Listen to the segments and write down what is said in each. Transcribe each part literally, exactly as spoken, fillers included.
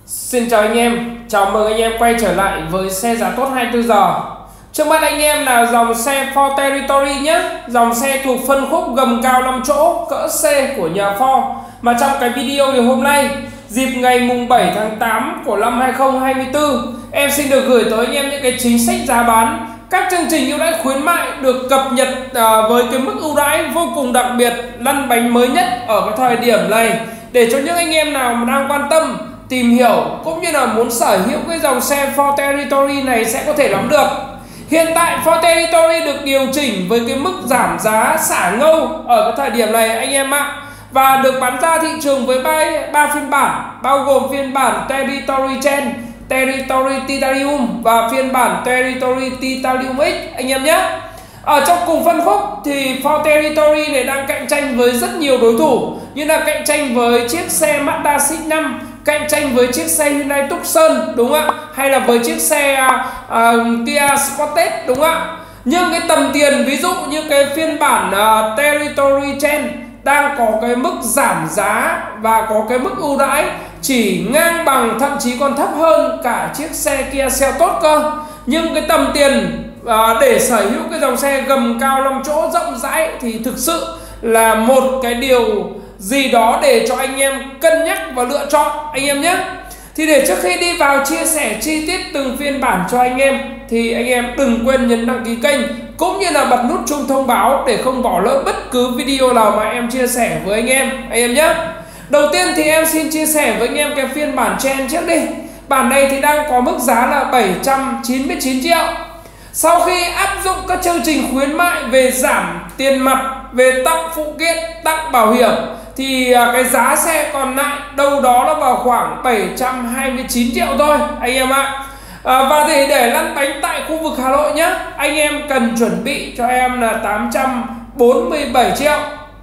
Xin chào anh em, chào mừng anh em quay trở lại với xe giá tốt hai mươi tư giờ. Trước mắt anh em là dòng xe Ford Territory nhé. Dòng xe thuộc phân khúc gầm cao năm chỗ cỡ C của nhà Ford. Mà trong cái video ngày hôm nay, dịp ngày mùng bảy tháng tám của năm hai không hai tư, em xin được gửi tới anh em những cái chính sách giá bán, các chương trình ưu đãi khuyến mại được cập nhật uh, với cái mức ưu đãi vô cùng đặc biệt, lăn bánh mới nhất ở cái thời điểm này, để cho những anh em nào mà đang quan tâm tìm hiểu cũng như là muốn sở hữu cái dòng xe Ford Territory này sẽ có thể nắm được. Hiện tại Ford Territory được điều chỉnh với cái mức giảm giá xả ngâu ở cái thời điểm này anh em ạ, và được bán ra thị trường với ba, ba phiên bản, bao gồm phiên bản Territory Gen, Territory Titanium và phiên bản Territory Titanium X anh em nhé. Ở trong cùng phân khúc thì Ford Territory này đang cạnh tranh với rất nhiều đối thủ, như là cạnh tranh với chiếc xe Mazda xê ích năm, cạnh tranh với chiếc xe Hyundai Tucson đúng không ạ, hay là với chiếc xe uh, Kia Sportage đúng không ạ. Nhưng cái tầm tiền, ví dụ như cái phiên bản uh, Territory Gen đang có cái mức giảm giá và có cái mức ưu đãi chỉ ngang bằng, thậm chí còn thấp hơn cả chiếc xe Kia Seltos cơ. Nhưng cái tầm tiền à, để sở hữu cái dòng xe gầm cao năm chỗ rộng rãi thì thực sự là một cái điều gì đó để cho anh em cân nhắc và lựa chọn anh em nhé. Thì để trước khi đi vào chia sẻ chi tiết từng phiên bản cho anh em thì anh em đừng quên nhấn đăng ký kênh cũng như là bật nút chuông thông báo để không bỏ lỡ bất cứ video nào mà em chia sẻ với anh em anh em nhé. Đầu tiên thì em xin chia sẻ với anh em cái phiên bản Gen trước đi. Bản này thì đang có mức giá là bảy trăm chín mươi chín triệu. Sau khi áp dụng các chương trình khuyến mại về giảm tiền mặt, về tặng phụ kiện, tặng bảo hiểm thì cái giá xe còn lại đâu đó là vào khoảng bảy trăm hai mươi chín triệu thôi anh em ạ. À, và thì để lăn bánh tại khu vực Hà Nội nhé, anh em cần chuẩn bị cho em là tám trăm bốn mươi bảy triệu.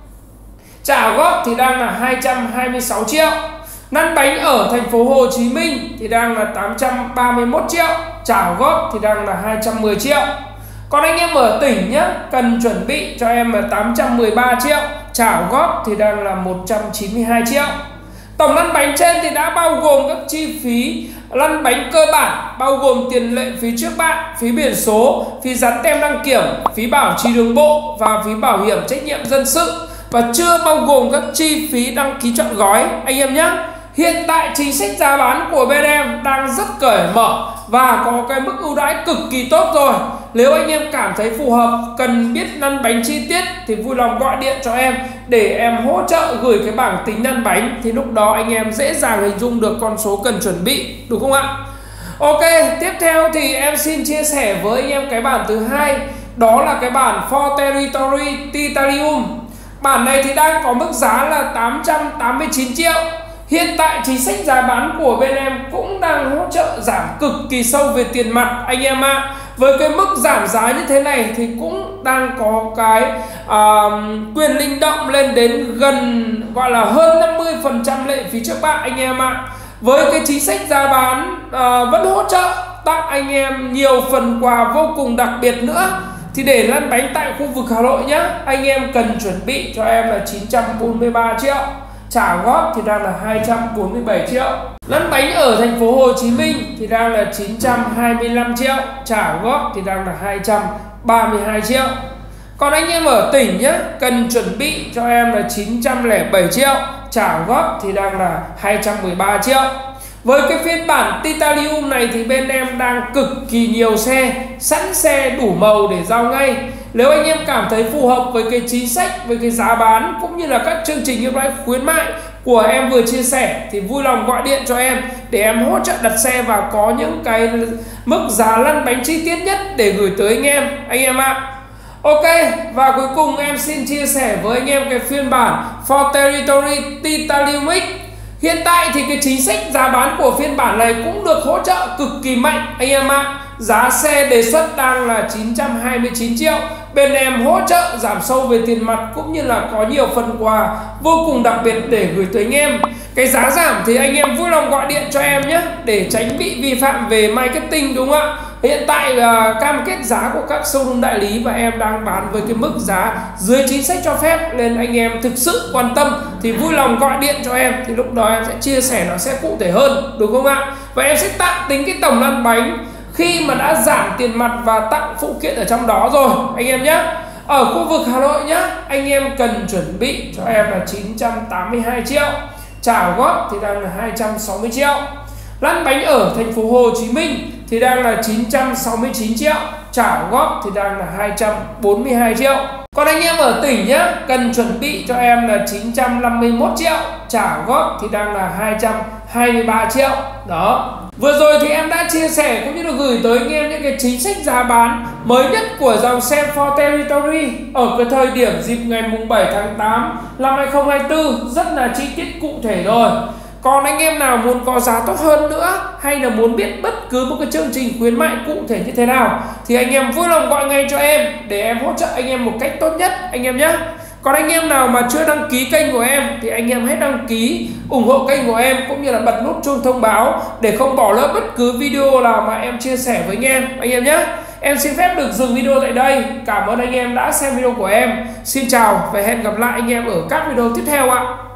Trả góp thì đang là hai trăm hai mươi sáu triệu. Lăn bánh ở thành phố Hồ Chí Minh thì đang là tám trăm ba mươi mốt triệu. Trả góp thì đang là hai trăm mười triệu. Còn anh em ở tỉnh nhé, cần chuẩn bị cho em là tám trăm mười ba triệu. Trả góp thì đang là một trăm chín mươi hai triệu. Tổng lăn bánh trên thì đã bao gồm các chi phí lăn bánh cơ bản, bao gồm tiền lệ phí trước bạ, phí biển số, phí dán tem đăng kiểm, phí bảo trì đường bộ và phí bảo hiểm trách nhiệm dân sự, và chưa bao gồm các chi phí đăng ký chọn gói anh em nhé. Hiện tại chính sách giá bán của bên em đang rất cởi mở và có cái mức ưu đãi cực kỳ tốt rồi. Nếu anh em cảm thấy phù hợp, cần biết lăn bánh chi tiết thì vui lòng gọi điện cho em để em hỗ trợ gửi cái bảng tính lăn bánh, thì lúc đó anh em dễ dàng hình dung được con số cần chuẩn bị đúng không ạ? Ok, tiếp theo thì em xin chia sẻ với anh em cái bản thứ hai, đó là cái bản Ford Territory Titanium. Bản này thì đang có mức giá là tám trăm tám mươi chín triệu. Hiện tại chính sách giá bán của bên em cũng đang hỗ trợ giảm cực kỳ sâu về tiền mặt anh em ạ. À. Với cái mức giảm giá như thế này thì cũng đang có cái uh, quyền linh động lên đến gần gọi là hơn năm mươi phần trăm lệ phí trước bạ anh em ạ. À. Với cái chính sách giá bán uh, vẫn hỗ trợ tặng anh em nhiều phần quà vô cùng đặc biệt nữa. Thì để lăn bánh tại khu vực Hà Nội nhé, anh em cần chuẩn bị cho em là chín trăm bốn mươi ba triệu. Trả góp thì đang là hai trăm bốn mươi bảy triệu. Lăn bánh ở thành phố Hồ Chí Minh thì đang là chín trăm hai mươi lăm triệu. Trả góp thì đang là hai trăm ba mươi hai triệu. Còn anh em ở tỉnh nhé, cần chuẩn bị cho em là chín trăm lẻ bảy triệu. Trả góp thì đang là hai trăm mười ba triệu. Với cái phiên bản Titanium này thì bên em đang cực kỳ nhiều xe, sẵn xe đủ màu để giao ngay. Nếu anh em cảm thấy phù hợp với cái chính sách, với cái giá bán cũng như là các chương trình ưu đãi khuyến mại của em vừa chia sẻ thì vui lòng gọi điện cho em để em hỗ trợ đặt xe và có những cái mức giá lăn bánh chi tiết nhất để gửi tới anh em anh em ạ. À. Ok, và cuối cùng em xin chia sẻ với anh em cái phiên bản Ford Territory Titanium X. Hiện tại thì cái chính sách giá bán của phiên bản này cũng được hỗ trợ cực kỳ mạnh anh em ạ. À. Giá xe đề xuất đang là chín trăm hai mươi chín triệu. Bên em hỗ trợ giảm sâu về tiền mặt cũng như là có nhiều phần quà vô cùng đặc biệt để gửi tới anh em. Cái giá giảm thì anh em vui lòng gọi điện cho em nhé để tránh bị vi phạm về marketing đúng không ạ? Hiện tại uh, cam kết giá của các showroom đại lý và em đang bán với cái mức giá dưới chính sách cho phép, nên anh em thực sự quan tâm thì vui lòng gọi điện cho em, thì lúc đó em sẽ chia sẻ nó sẽ cụ thể hơn, đúng không ạ? Và em sẽ tạm tính cái tổng lăn bánh khi mà đã giảm tiền mặt và tặng phụ kiện ở trong đó rồi anh em nhé. Ở khu vực Hà Nội nhé, anh em cần chuẩn bị cho em là chín trăm tám mươi hai triệu, trả góp thì đang là hai trăm sáu mươi triệu. Lăn bánh ở thành phố Hồ Chí Minh thì đang là chín trăm sáu mươi chín triệu, trả góp thì đang là hai trăm bốn mươi hai triệu. Còn anh em ở tỉnh nhé, cần chuẩn bị cho em là chín trăm năm mươi mốt triệu, trả góp thì đang là hai trăm hai mươi ba triệu. Đó. Vừa rồi thì em đã chia sẻ cũng như là gửi tới anh em những cái chính sách giá bán mới nhất của dòng xe For Territory ở cái thời điểm dịp ngày mùng bảy tháng tám năm hai không hai tư, rất là chi tiết cụ thể rồi. Còn anh em nào muốn có giá tốt hơn nữa, hay là muốn biết bất cứ một cái chương trình khuyến mại cụ thể như thế nào, thì anh em vui lòng gọi ngay cho em để em hỗ trợ anh em một cách tốt nhất anh em nhé. Còn anh em nào mà chưa đăng ký kênh của em thì anh em hãy đăng ký, ủng hộ kênh của em cũng như là bật nút chuông thông báo để không bỏ lỡ bất cứ video nào mà em chia sẻ với anh em anh em nhé. Em xin phép được dừng video tại đây. Cảm ơn anh em đã xem video của em. Xin chào và hẹn gặp lại anh em ở các video tiếp theo ạ.